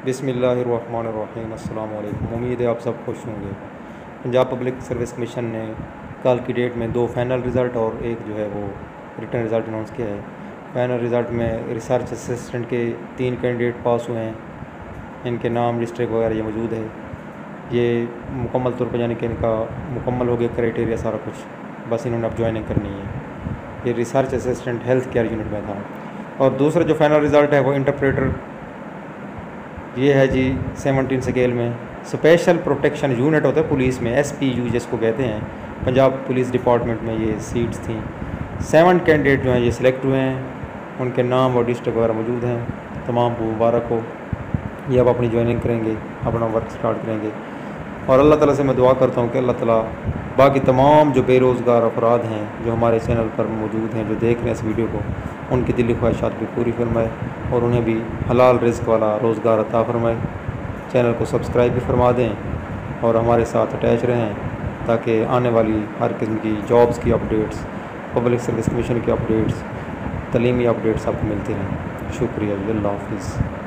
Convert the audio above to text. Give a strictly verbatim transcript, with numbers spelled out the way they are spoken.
बिस्मिल्लाहिर्रहमानिर्रहीम। अस्सलाम वालेकुम। उम्मीद है आप सब खुश होंगे। पंजाब पब्लिक सर्विस कमीशन ने कल की डेट में दो फाइनल रिज़ल्ट और एक जो है वो रिटर्न रिज़ल्ट अनाउंस किया है। फाइनल रिज़ल्ट में रिसर्च असिस्टेंट के तीन कैंडिडेट पास हुए हैं। इनके नाम डिस्ट्रिक्ट वगैरह ये मौजूद है। ये मुकम्मल तौर पर यानी कि इनका मुकम्मल हो गया क्राइटेरिया सारा कुछ, बस इन्होंने अब ज्वाइनिंग करनी है। ये research assistant health care unit में था। और दूसरा जो फाइनल रिज़ल्ट है वो इंटरप्रेटर ये है जी सेवनटीन स्केल में। स्पेशल प्रोटेक्शन यूनिट होता है पुलिस में, एस पी यू जिसको कहते हैं, पंजाब पुलिस डिपार्टमेंट में ये सीट्स थी। सेवन कैंडिडेट जो हैं ये सिलेक्ट हुए हैं, उनके नाम और डिस्ट्रिक्ट वगैरह मौजूद हैं। तमाम को मुबारक हो। ये अब अपनी ज्वाइनिंग करेंगे, अपना वर्क स्टार्ट करेंगे। और अल्लाह ताला से मैं दुआ करता हूँ कि अल्लाह ताला बाकी तमाम जो बेरोज़गार अफराद हैं जो हमारे चैनल पर मौजूद हैं, जो देख रहे हैं इस वीडियो को, उनकी दिली ख्वाहिशात भी पूरी फरमाए और उन्हें भी हलाल रिज़्क़ वाला रोज़गार अता फरमाए। चैनल को सब्सक्राइब भी फरमा दें और हमारे साथ अटैच रहें ताकि आने वाली हर किस्म की जॉब्स की अपडेट्स, पब्लिक सर्विस कमीशन की अपडेट्स, तलीमी अपडेट्स आपको मिलती रहें। शुक्रिया। अल्लाह हाफ़िज़।